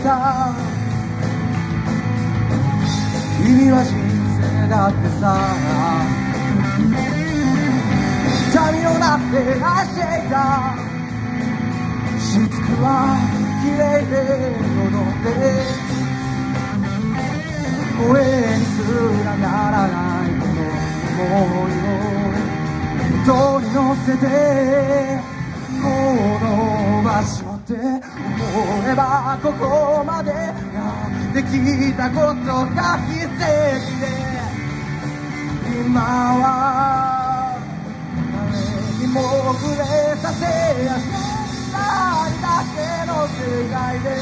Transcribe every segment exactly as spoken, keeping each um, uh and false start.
さ君は人生だってさ旅の中で愛していたしつくは綺麗で踊って声にすらならないこの想いを人に乗せてこの場所って思えばここまでやってきたことが奇跡で今は誰にも触れさせやしないだけの世界で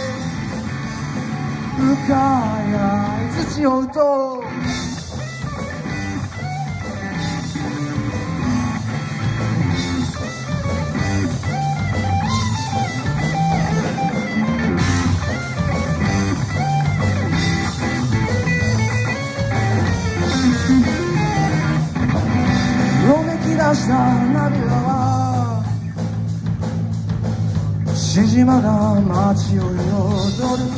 深い愛土を打とう出した涙はしじまが街を彩る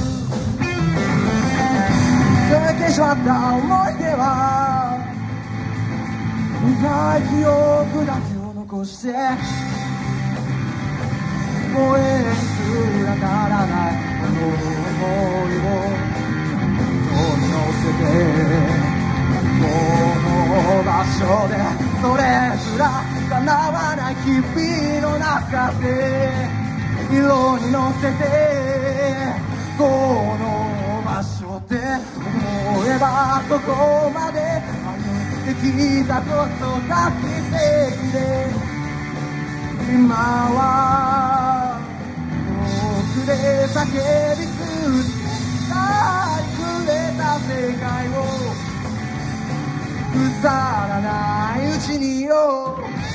消えてしまった思い出は苦い記憶だけを残して声にすらならないこの想いを人に乗せてこの場所でそれすら叶わない日々の中で色に乗せてこの場所で思えばここまで歩いてきたことが奇跡で今は遠くで叫び続けたくれた世界を腐らないうちによ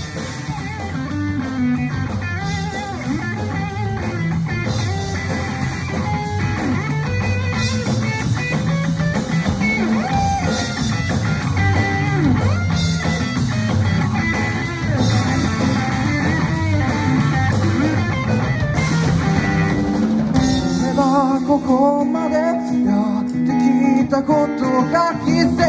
思えばここまでやってきたことが奇跡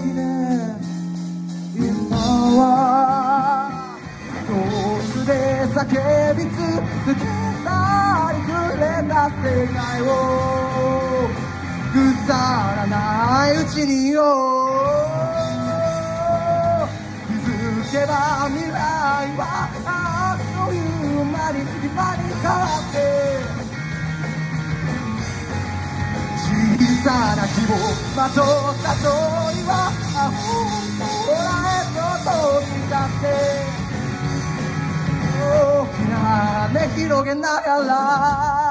叫び続けたりくれた世界を腐らないうちによ気づけば未来はあっという間に今に変わって小さな希望まとった問いは空へと飛び立って大きな羽広げながら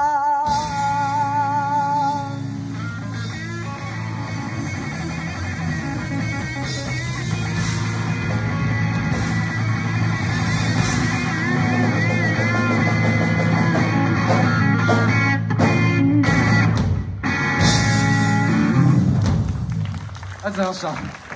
ありがとうございました。